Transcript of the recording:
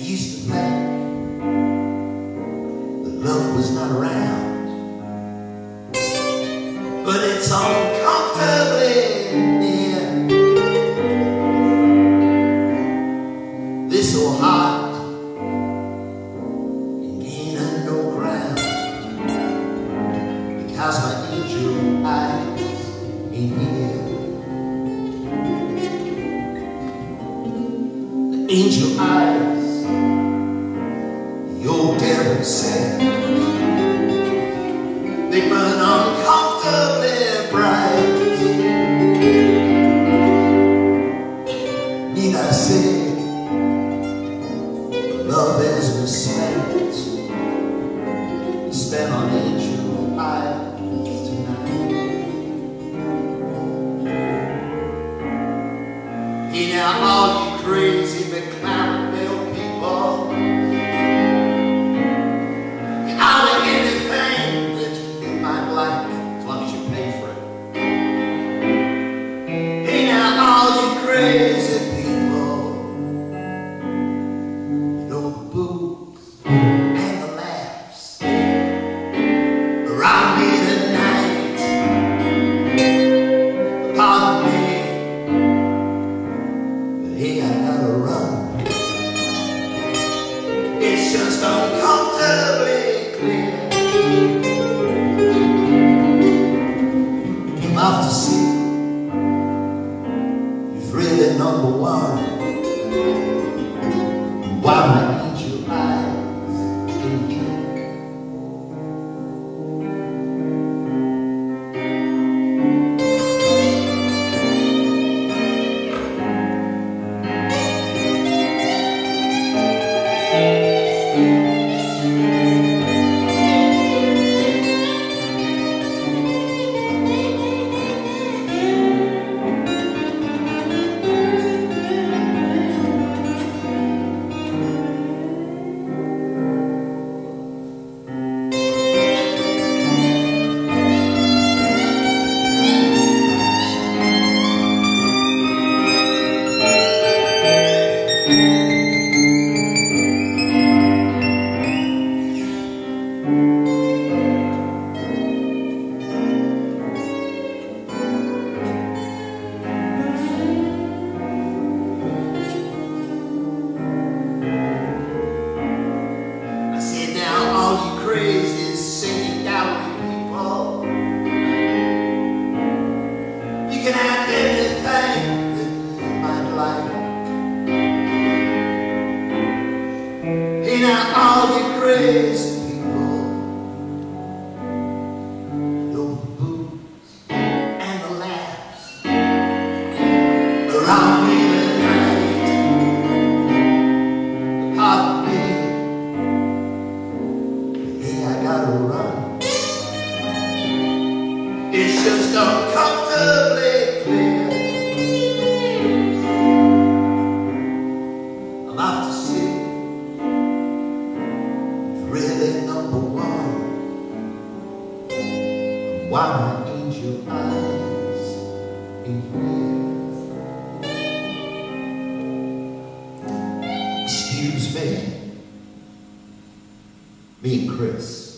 used to think that love was not around, but it's uncomfortably near. This old heart ain't under no ground, because my angel eyes ain't here. The angel eyes, the old devil said, they burn uncomfortably bright. Need I say, love is respect, spent on angel eyes tonight. Hey now, all you crazy McLaren little people, I'll do anything that you might like, as long as you pay for it. Hey now, all you crazy people, you know the booze and the laughs around me tonight. Pardon me, but hey, I gotta run. It's just uncomfortably clear. I'm off to see who's really number one. Why my angel eyes in here. Crazy singing gallery people, you can have anything that you might like. Hey now, all you crazy people, the booze and the laughs around me tonight. Pardon me, I gotta run. It's just uncomfortably clear. I'm out to see who's really number one. Why my angel eyes in here. Excuse me. Me and Chris.